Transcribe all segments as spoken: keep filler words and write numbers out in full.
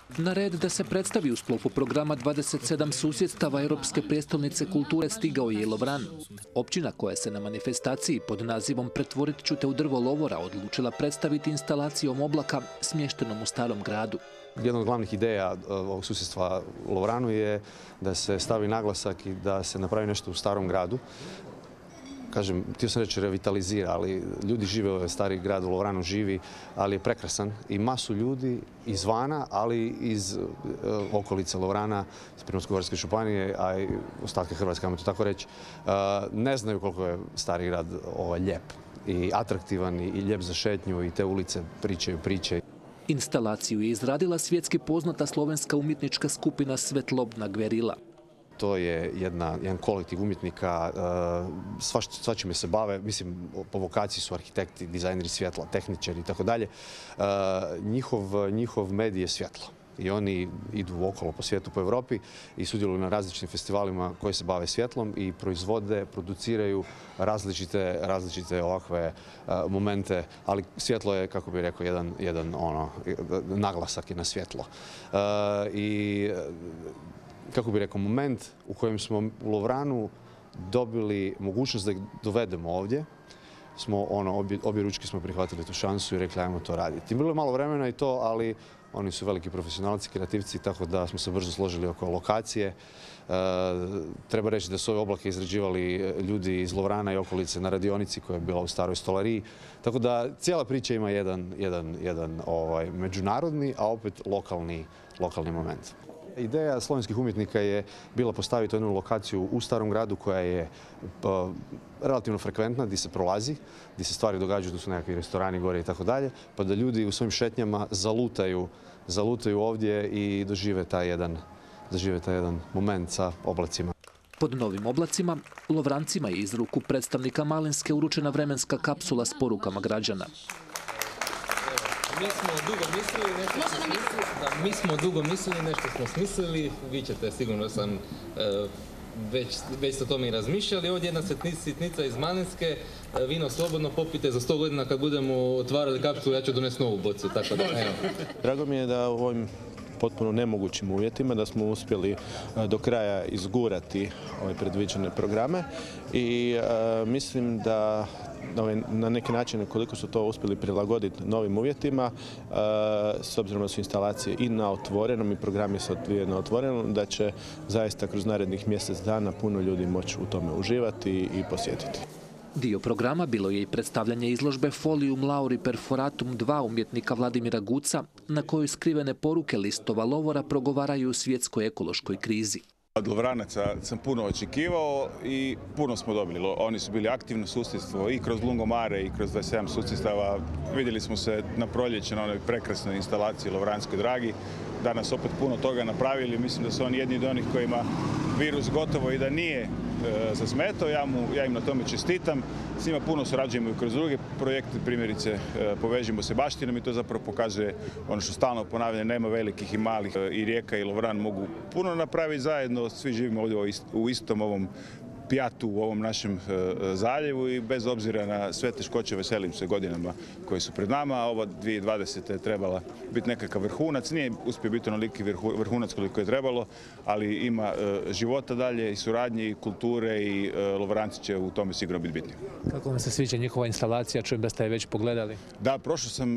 Na red da se predstavi u sklopu programa dvadeset sedam susjedstava Europske prijestolnice kulture stigao je i Lovran. Općina koja se na manifestaciji pod nazivom Pretvorit ću te u drvo lovora odlučila predstaviti instalacijom oblaka smještenom u starom gradu. Jedna od glavnih ideja ovog susjedstva Lovranu je da se stavi naglasak i da se napravi nešto u starom gradu. Kažem, htio sam reći revitalizira, ali ljudi žive, ovaj stari grad u Lovranu živi, ali je prekrasan i masu ljudi izvana, ali iz uh, okolice Lovrana, iz Primorsko-goranske županije, a i ostatke Hrvatske, ajmo to tako reći, uh, ne znaju koliko je stari grad ovaj, lijep i atraktivan i lijep za šetnju i te ulice pričaju priče. Instalaciju je izradila svjetski poznata slovenska umjetnička skupina Svetlobna Gverila. To je jedna, jedan kolektiv umjetnika, sva, sva čime se bave, mislim, po vokaciji su arhitekti, dizajneri svjetla, tehničari i tako dalje. Njihov, njihov medij je svjetlo. I oni idu okolo po svijetu, po Europi i sudjeluju na različitim festivalima koji se bave svjetlom i proizvode, produciraju različite, različite ovakve uh, momente, ali svjetlo je, kako bih rekao, jedan, jedan ono, naglasak je na svjetlo. Uh, I kako bih rekao, moment u kojem smo u Lovranu dobili mogućnost da ih dovedemo ovdje, smo ono, obje, obje ručke smo prihvatili tu šansu i rekli ajmo to raditi. Bilo je malo vremena i to, ali oni su veliki profesionalci, kreativci, tako da smo se brzo složili oko lokacije. E, treba reći da su ove oblake izrađivali ljudi iz Lovrana i okolice na radionici koja je bila u staroj stolariji. Tako da cijela priča ima jedan, jedan, jedan ovaj, međunarodni, a opet lokalni, lokalni moment. Ideja slovenskih umjetnika je bila postaviti jednu lokaciju u starom gradu koja je uh, relativno frekventna, gdje se prolazi, gdje se stvari događaju, tu su nekakvi restorani gore i tako dalje, pa da ljudi u svojim šetnjama zalutaju, zalutaju ovdje i dožive taj jedan, dožive taj jedan moment sa oblacima. Pod novim oblacima, Lovrancima je iz ruku predstavnika Malinske uručena vremenska kapsula s porukama građana. Mi smo dugo mislili, nešto smo smislili, da, mi smo dugo mislili, nešto smo smislili, vi ćete, sigurno sam, e, već, već ste o tome i razmišljali. Ovdje jedna sitnica iz Malinske, e, vino slobodno popite, za sto godina kad budemo otvarali kapsulu, ja ću donesti novu bocu, tako da, evo. Drago mi je da u ovim potpuno nemogućim uvjetima da smo uspjeli do kraja izgurati ove predviđene programe i e, mislim da na neki način koliko su to uspjeli prilagoditi novim uvjetima, e, s obzirom da su instalacije i na otvorenom i programi se odvijaju na otvorenom, da će zaista kroz narednih mjesec dana puno ljudi moći u tome uživati i posjetiti. Dio programa bilo je i predstavljanje izložbe Folium Lauri Perforatum dva umjetnika Vladimira Guca, na kojoj skrivene poruke listova lovora progovaraju o svjetskoj ekološkoj krizi. Od Lovranaca sam puno očekivao i puno smo dobili. Oni su bili aktivno susjedstvo i kroz Lungomare i kroz dvadeset sedam susjedstava. Vidjeli smo se na proljeće na onoj prekrasnoj instalaciji Lovranskoj dragi. Danas opet puno toga napravili. Mislim da su oni jedni od onih kojima virus gotovo i da nije e, zasmetao. Ja, mu, ja im na tome čestitam. S njima puno surađujemo i kroz druge projekte, primjerice e, Povežimo se baštinom i to zapravo pokazuje ono što stalno ponavljam, nema velikih i malih. E, I Rijeka i Lovran mogu puno napraviti zajedno. Svi živimo ovdje u istom ovom pjatu u ovom našem e, zaljevu i bez obzira na sve teškoće veselim se godinama koji su pred nama. Ova dvije tisuće dvadesete je trebala biti nekakav vrhunac. Nije uspio biti onoliki vrhunac koliko je trebalo, ali ima e, života dalje i suradnje i kulture i e, Lovranci će u tome sigurno biti bitni. Kako vam se sviđa njihova instalacija? Čujem da ste je već pogledali. Da, prošao sam, e,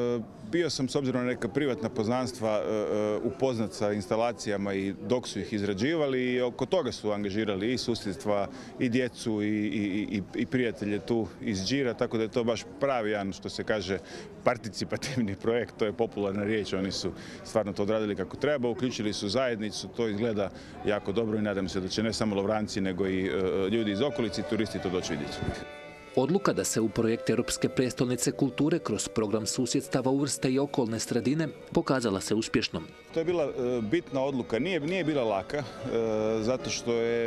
bio sam s obzirom na neka privatna poznanstva e, upoznat sa instalacijama i dok su ih izrađivali i oko toga su angažirali i susjedstva i djecu i, i, i, i prijatelje tu iz Đira, tako da je to baš pravi jedan, što se kaže, participativni projekt, to je popularna riječ, oni su stvarno to odradili kako treba, uključili su zajednicu, to izgleda jako dobro i nadam se da će ne samo Lovranci, nego i uh, ljudi iz okolice i turisti to doći vidjeti. Odluka da se u projekt Europske prijestolnice kulture kroz program susjedstava uvrste i okolne sredine pokazala se uspješnom. To je bila uh, bitna odluka, nije, nije bila laka, uh, zato što je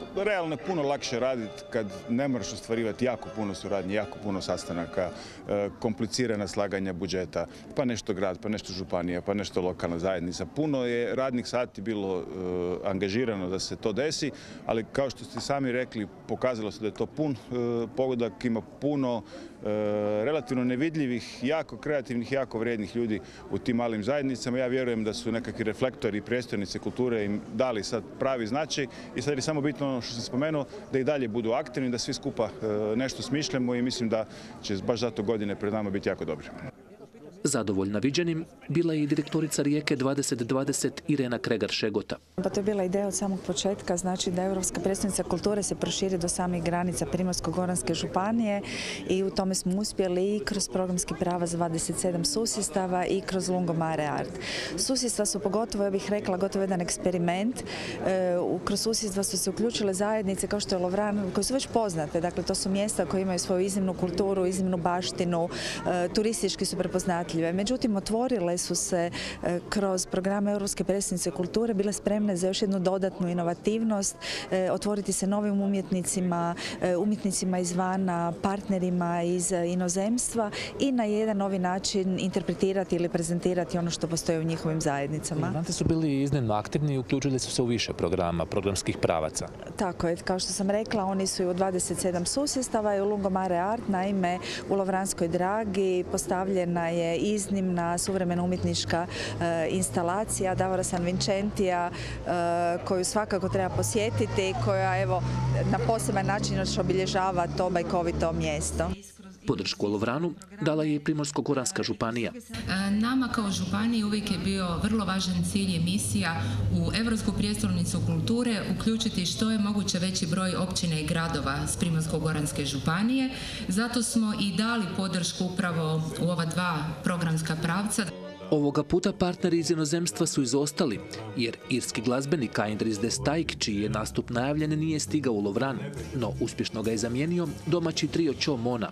realno je puno lakše raditi kad ne moraš ostvarivati jako puno suradnje, jako puno sastanaka, komplicirana slaganja budžeta, pa nešto grad, pa nešto županija, pa nešto lokalna zajednica. Puno je radnih sati bilo angažirano da se to desi, ali kao što ste sami rekli, pokazalo se da je to pun pogodak, ima puno relativno nevidljivih, jako kreativnih, jako vrijednih ljudi u tim malim zajednicama. Ja vjerujem da su nekakvi reflektori i prijestolnice kulture im dali sad pravi značaj i sad je samo bitno ono što sam spomenuo, da i dalje budu aktivni, da svi skupa nešto smišljamo i mislim da će baš zato godine pred nama biti jako dobre. Zadovoljna viđenim bila je i direktorica Rijeke dvadeset dvadeset Irena Kregar-Šegota. Pa to je bila ideja od samog početka, znači da Europska prijestolnica kulture se proširi do samih granica Primorsko-goranske županije i u tome smo uspjeli i kroz programski pravac dvadeset sedam susjedstava i kroz Lungomare Art. Susjedstva su pogotovo, ja bih rekla, gotovo jedan eksperiment. Kroz susjedstva su se uključile zajednice kao što je Lovran, koje su već poznate. Dakle, to su mjesta koje imaju svoju iznimnu kulturu, iznimnu baštinu, turistički su prepoznatljive. Međutim, otvorile su se kroz programe Europske prijestolnice kulture, bile spremne za još jednu dodatnu inovativnost, otvoriti se novim umjetnicima, umjetnicima izvana, partnerima iz inozemstva i na jedan novi način interpretirati ili prezentirati ono što postoji u njihovim zajednicama. Lovranci su bili iznimno aktivni i uključili su se u više programa, programskih pravaca. Tako je, kao što sam rekla, oni su i u dvadeset sedam susjedstava i u Lungomare Art. Naime, u Lovranskoj Dragi postavljena je iznimna suvremena umjetnička e, instalacija Davora San Vincentija e, koju svakako treba posjetiti, koja evo na poseban način još obilježava to bajkovito mjesto. Podršku Lovranu dala je i Primorsko-goranska županija. Nama kao županiji uvijek je bio vrlo važan cilj i misija u Europsku prijestolnicu kulture uključiti što je moguće veći broj općina i gradova s Primorsko-goranske županije. Zato smo i dali podršku upravo u ova dva programska pravca. Ovoga puta partneri iz inozemstva su izostali, jer irski glazbenik Indris de Stijk, čiji je nastup najavljen, nije stigao u Lovran, no uspješno ga je zamijenio domaći trio Ćo Mona.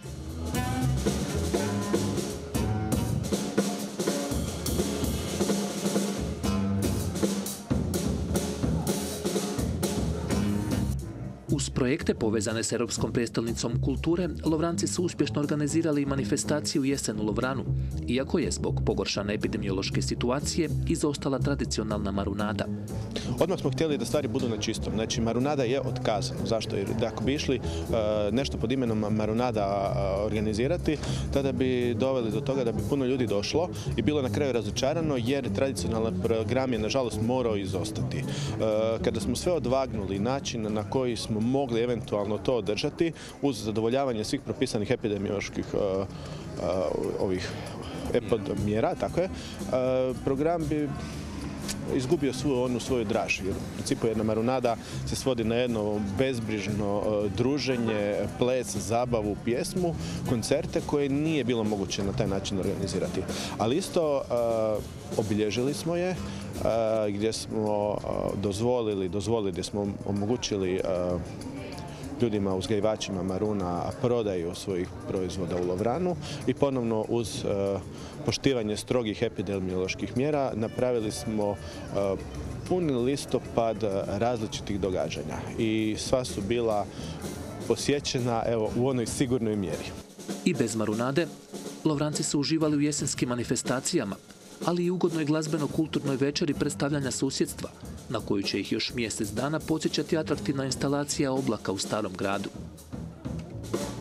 Uz projekte povezane s Europskom prijestolnicom kulture, Lovranci su uspješno organizirali i manifestaciju Jesen u Lovranu, iako je zbog pogoršane epidemiološke situacije izostala tradicionalna marunada. Odmah smo htjeli da stvari budu na čistom. Znači, marunada je otkazana. Zašto? Jer ako bi išli uh, nešto pod imenom marunada uh, organizirati, tada bi doveli do toga da bi puno ljudi došlo i bilo na kraju razočarano, jer tradicionalan program je nažalost morao izostati. Uh, kada smo sve odvagnuli, način na koji smo mogli eventualno to održati uz zadovoljavanje svih propisanih epidemioloških uh, uh, ovih epidemijera, tako je, uh, program bi izgubio svu onu svoju draž. Jer u principu jedna marunada se svodi na jedno bezbrižno uh, druženje, ples, zabavu, pjesmu, koncerte koje nije bilo moguće na taj način organizirati. Ali isto uh, obilježili smo je uh, gdje smo uh, dozvolili, dozvolili, gdje smo omogućili uh, ljudima, uzgajivačima maruna prodaju svojih proizvoda u Lovranu i ponovno uz uh, poštivanje strogih epidemioloških mjera napravili smo uh, puni listopad različitih događanja i sva su bila posjećena evo, u onoj sigurnoj mjeri. I bez marunade, Lovranci su uživali u jesenskim manifestacijama, ali i ugodnoj glazbeno-kulturnoj večeri predstavljanja susjedstva, na koju će ih još mjesec dana podsjećati atraktivna instalacija Oblaka u Starom gradu.